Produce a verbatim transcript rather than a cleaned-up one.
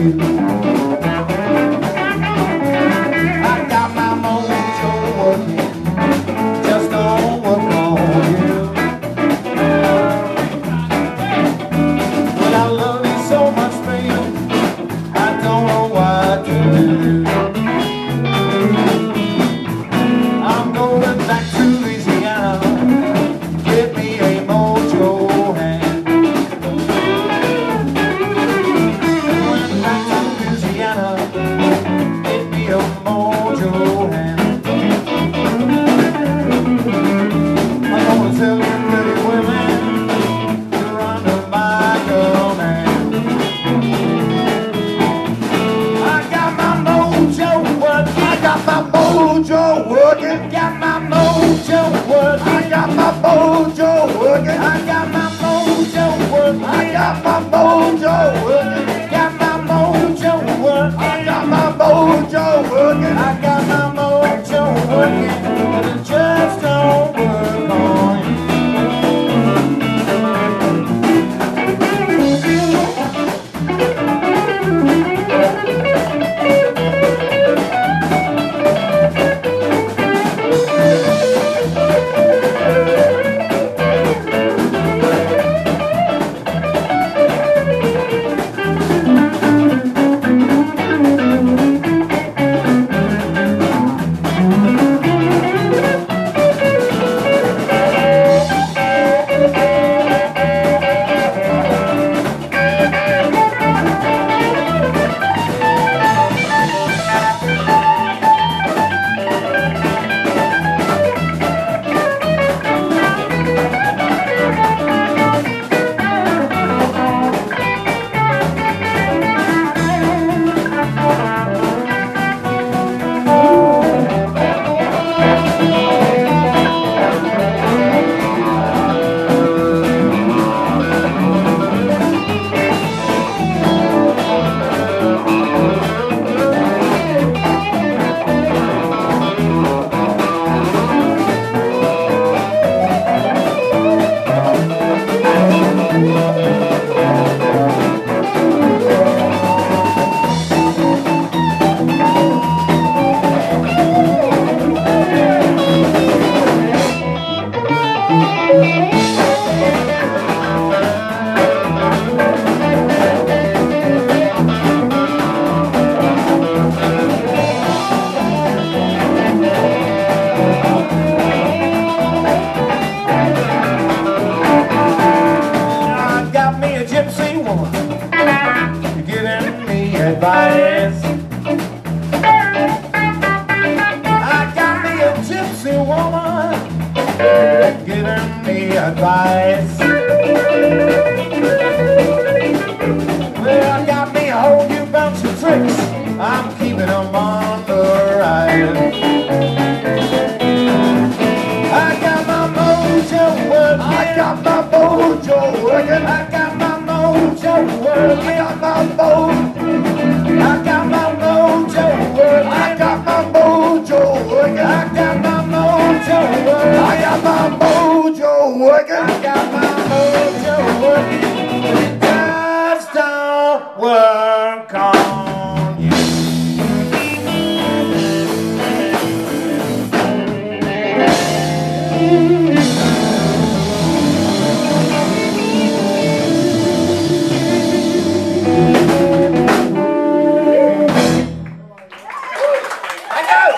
you. I got my mojo working, just don't work on you. But I love you so much, baby, I don't know what to do. I'm going back to Louisiana, get me a mojo hand. Went back to Louisiana, get me a mojo hand. I'm gonna tell you pretty women, you're under my command. I got my mojo working, I got my mojo working, got my mojo working, I got my mojo working, I got my mojo working, I got my mojo working, got my mojo working, I got my mojo working, I got my mojo working, but it just don't work on you. Advice. I got me a gypsy woman giving me advice. Well, I got me a whole new bunch of tricks, I'm keeping them on the ride. I got my mojo working, I got my mojo working, I got my mojo working, I got my mojo. I got my mojo working, I got my mojo working, I got my mojo working, I got my mojo working, I got my mojo working, it just don't work on.